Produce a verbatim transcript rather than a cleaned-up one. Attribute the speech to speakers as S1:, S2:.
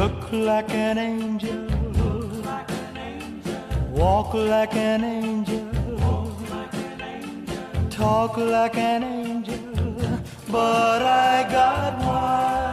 S1: Look like an angel, walk like an angel, talk like an angel, but I got one.